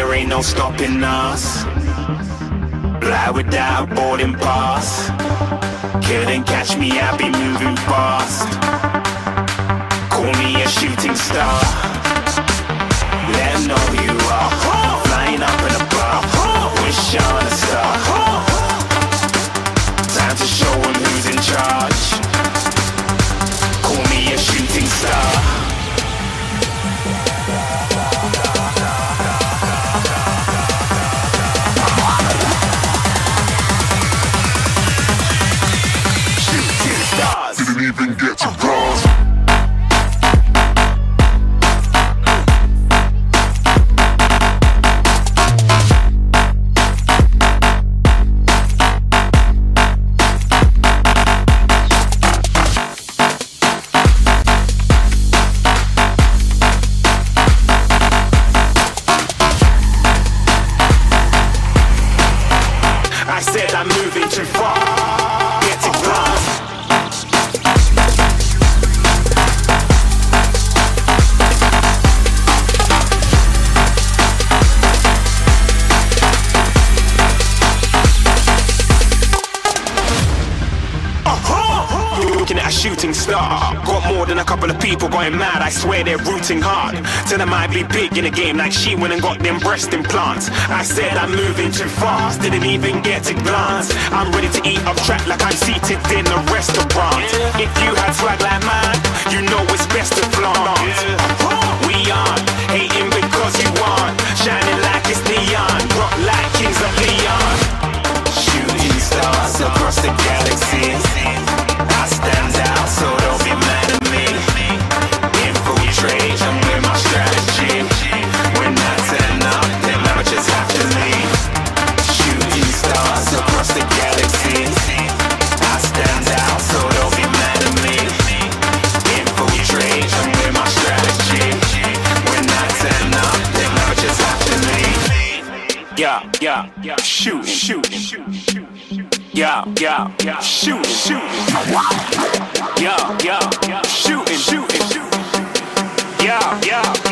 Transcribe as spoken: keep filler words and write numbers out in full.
there ain't no stopping us. Fly without a boarding pass. Couldn't catch me, I be moving fast. Call me a shooting star. Let 'em know who you are. Flying up in a bar, wish on a star. Time to show 'em who's in charge. Call me a shooting star. Didn't even get to cross. I said I'm moving too far. Get to glass. Looking at a shooting star. Got more than a couple of people going mad. I swear they're rooting hard. Tell them I be big in the game like she went and got them breast implants. I said I'm moving too fast. Didn't even get to glance. I'm ready to eat up track like I'm seated in a restaurant. If you had swag like mine, you know it's best to flaunt. We aren't hating because you aren't. Shining like it's neon. Rock like kings of Leon. Shooting stars across the galaxy. I stand out, so don't be mad at me. Infiltrate, I'm with my strategy. When I turn up, them amateurs have to leave. Shooting stars across the galaxy. I stand out, so don't be mad at me. Infiltrate, I'm with my strategy. When I turn up, them amateurs have to leave. Yeah, yeah, yeah, shoot, shoot, shoot, shoot. Yeah, yeah, yeah, shooting, shooting. Yeah, yeah, yeah, shooting, shooting, shooting. Yeah, yeah.